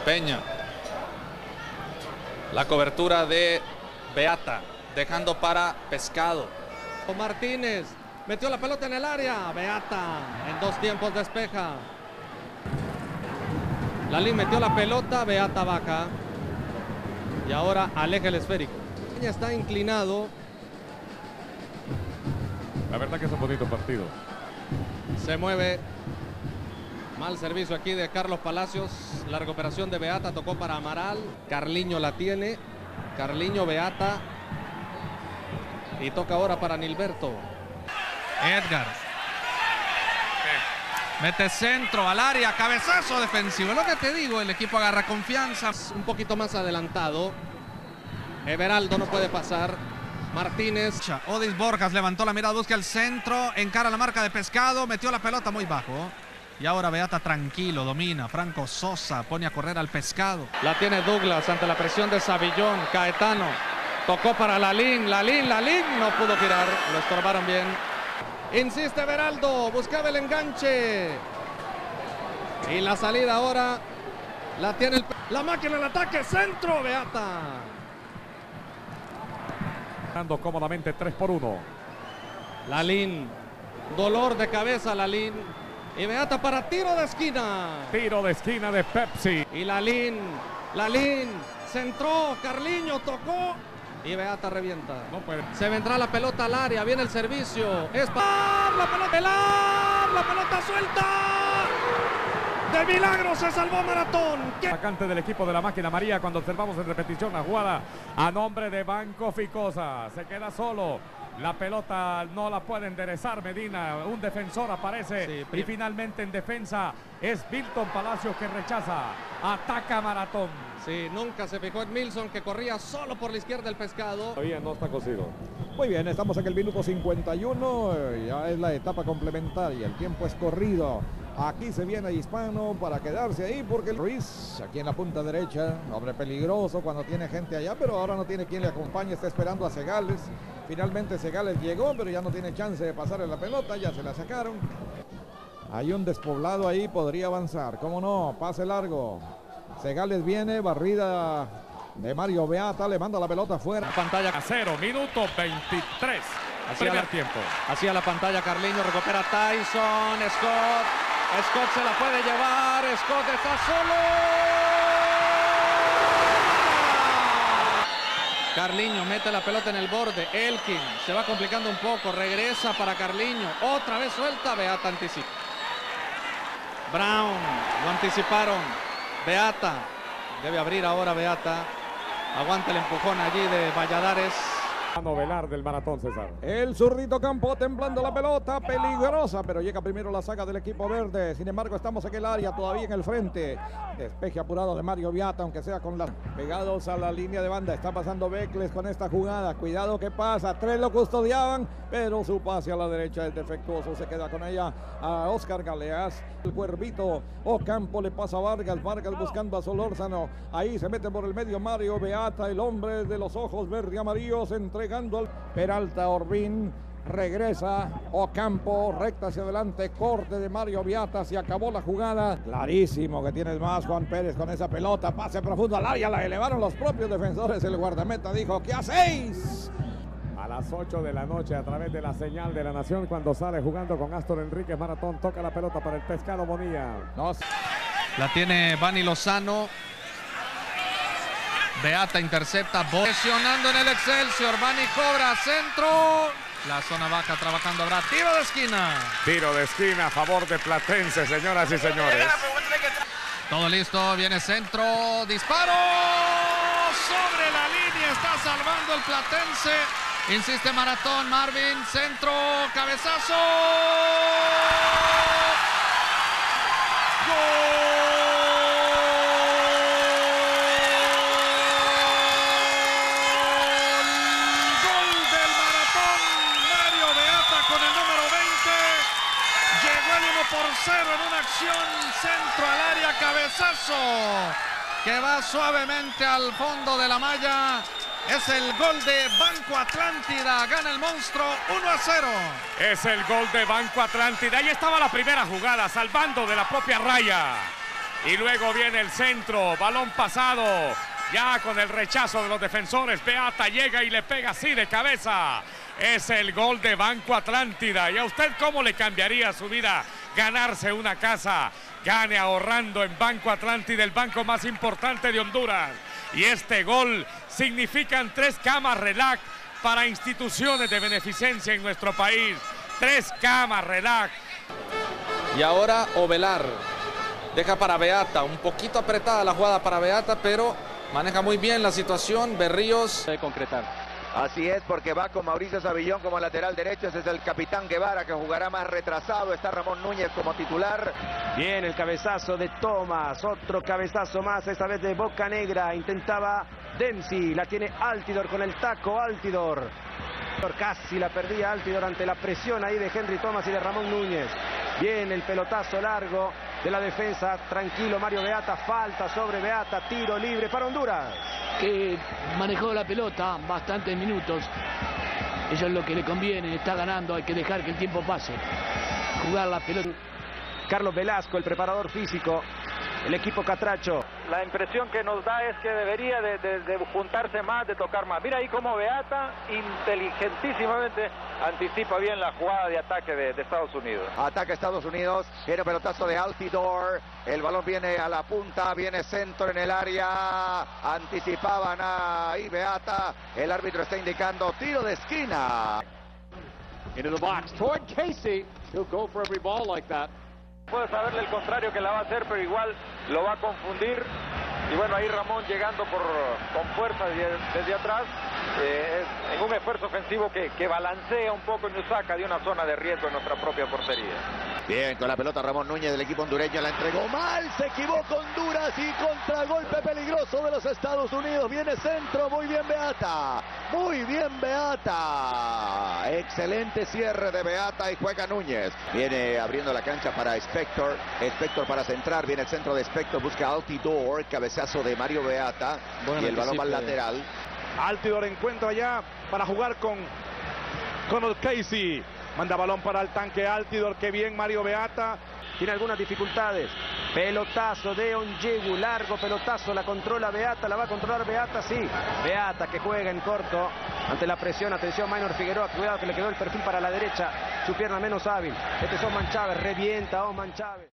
Peña. La cobertura de Beata, dejando para Pescado. Martínez metió la pelota en el área. Beata en 2 tiempos despeja. Lalín metió la pelota, Beata baja. Y ahora aleja el esférico. Peña está inclinado. La verdad que es un bonito partido. Se mueve. Mal servicio aquí de Carlos Palacios. La recuperación de Beata tocó para Amaral. Carliño la tiene. Carliño, Beata. Y toca ahora para Nilberto. Edgar. Mete centro al área. Cabezazo defensivo. Es lo que te digo. El equipo agarra confianza. Un poquito más adelantado. Everaldo no puede pasar. Martínez. Odis Borjas levantó la mirada. Busca el centro. Encara la marca de Pescado. Metió la pelota muy bajo. Y ahora Beata tranquilo, domina. Franco Sosa pone a correr al Pescado. La tiene Douglas ante la presión de Savillón. Caetano tocó para Lalín. Lalín no pudo girar. Lo estorbaron bien. Insiste Everaldo. Buscaba el enganche. Y la salida ahora la tiene la máquina del ataque. Centro Beata. Dando cómodamente 3-1. Lalín. Dolor de cabeza Lalín. Y Beata para tiro de esquina. Tiro de esquina de Pepsi. Y Lalín centró, Carliño tocó y Beata revienta. No puede. Se vendrá la pelota al área, viene el servicio. Es para la pelota, la pelota suelta. De milagro se salvó Maratón. Atacante del equipo de la Máquina María cuando observamos en repetición la jugada a nombre de Banco Ficosa. Se queda solo. La pelota no la puede enderezar Medina. Un defensor aparece y finalmente en defensa es Milton Palacios que rechaza. Ataca Maratón. Sí, nunca se fijó en Milson que corría solo por la izquierda del Pescado. Todavía no está cocido. Muy bien, estamos en el minuto 51. Ya es la etapa complementaria. El tiempo es corrido. Aquí se viene Hispano para quedarse ahí porque Ruiz, aquí en la punta derecha, hombre peligroso cuando tiene gente allá, pero ahora no tiene quien le acompañe, está esperando a Segales. Finalmente Segales llegó, pero ya no tiene chance de pasarle la pelota, ya se la sacaron. Hay un despoblado ahí, podría avanzar, cómo no, pase largo. Segales viene, barrida de Mario Beata, le manda la pelota afuera. Pantalla a 0, minuto 23. Primer tiempo. Hacia la pantalla Carliño, recupera Tyson, Scott se la puede llevar, Scott está solo. Carliño mete la pelota en el borde, Elkin se va complicando un poco, regresa para Carliño, otra vez suelta, Beata anticipa. Brown, lo anticiparon, Beata, debe abrir ahora Beata, aguanta el empujón allí de Valladares. Novelar del Maratón, César. El zurdito Campo temblando la pelota, peligrosa, pero llega primero la saga del equipo verde. Sin embargo, estamos en el área, todavía en el frente. Despeje apurado de Mario Beata, aunque sea con las pegados a la línea de banda. Está pasando Becles con esta jugada. Cuidado que pasa, 3 lo custodiaban, pero su pase a la derecha es defectuoso. Se queda con ella a Oscar Galeas. El Cuervito Ocampo le pasa a Vargas. Vargas buscando a Solórzano. Ahí se mete por el medio Mario Beata, el hombre de los ojos verde y amarillos, entregando al Peralta Orbín. Regresa Ocampo, recta hacia adelante, corte de Mario Beata, se acabó la jugada. Clarísimo que tienes más Juan Pérez con esa pelota, pase profundo al área, la elevaron los propios defensores. El guardameta dijo, ¿qué hacéis? A las 8 de la noche a través de la señal de la Nación cuando sale jugando con Astor Enríquez. Maratón toca la pelota para el Pescado Bonilla. La tiene Vani Lozano. Beata intercepta, presionando en el Excelsior. Vani cobra, centro. La zona baja trabajando ahora. Tiro de esquina. Tiro de esquina a favor de Platense, señoras y señores. Todo listo, viene centro. Disparo. Sobre la línea, está salvando el Platense. Insiste Maratón, Marvin, centro, cabezazo. ¡Gol! Por 0 en una acción, centro al área, cabezazo que va suavemente al fondo de la malla. Es el gol de Banco Atlántida, gana el monstruo 1-0. Es el gol de Banco Atlántida. Ahí estaba la primera jugada, salvando de la propia raya. Y luego viene el centro, balón pasado. Ya con el rechazo de los defensores, Beata llega y le pega así de cabeza. Es el gol de Banco Atlántida. ¿Y a usted cómo le cambiaría su vida ganarse una casa? Gane ahorrando en Banco Atlántida, el banco más importante de Honduras. Y este gol significan 3 camas relax para instituciones de beneficencia en nuestro país. 3 camas relax. Y ahora Ovelar deja para Beata, un poquito apretada la jugada para Beata, pero maneja muy bien la situación. Berríos de concretar. Así es, porque va con Mauricio Savillón como lateral derecho. Ese es el capitán Guevara, que jugará más retrasado. Está Ramón Núñez como titular. Bien, el cabezazo de Thomas. Otro cabezazo más, esta vez de Boca Negra. Intentaba Dempsey. La tiene Altidor con el taco. Altidor. Casi la perdía Altidor ante la presión ahí de Henry Thomas y de Ramón Núñez. Bien, el pelotazo largo de la defensa. Tranquilo Mario Beata. Falta sobre Beata. Tiro libre para Honduras. Que manejó la pelota bastantes minutos. Eso es lo que le conviene, está ganando, hay que dejar que el tiempo pase. Jugar la pelota. Carlos Velasco, el preparador físico, el equipo Catracho. La impresión que nos da es que debería de juntarse más, de tocar más. Mira ahí cómo Beata inteligentísimamente anticipa bien la jugada de ataque de Estados Unidos. Ataca Estados Unidos, viene pelotazo de Altidor, el balón viene a la punta, viene centro en el área, anticipaban ahí Beata, el árbitro está indicando tiro de esquina. Into the box, toward Casey, he'll go for every ball like that. Puede saberle el contrario que la va a hacer, pero igual lo va a confundir. Y bueno, ahí Ramón llegando con fuerza desde atrás, en un esfuerzo ofensivo que balancea un poco y nos saca de una zona de riesgo en nuestra propia portería. Bien, con la pelota Ramón Núñez del equipo hondureño, la entregó mal, se equivocó Honduras y contragolpe peligroso de los Estados Unidos. Viene centro, muy bien Beata, muy bien Beata. Excelente cierre de Beata y juega Núñez. Viene abriendo la cancha para Spector, Spector para centrar, viene el centro de Spector, busca Altidor, cabezazo de Mario Beata y el balón va al lateral. Altidor encuentra ya para jugar con el Casey. Manda balón para el tanque Altidor, que bien Mario Beata. Tiene algunas dificultades. Pelotazo de Onyegu, largo pelotazo, la controla Beata, la va a controlar Beata, sí. Beata que juega en corto ante la presión. Atención Minor Figueroa, cuidado que le quedó el perfil para la derecha, su pierna menos hábil. Este es Osman Chávez, revienta Osman Chávez.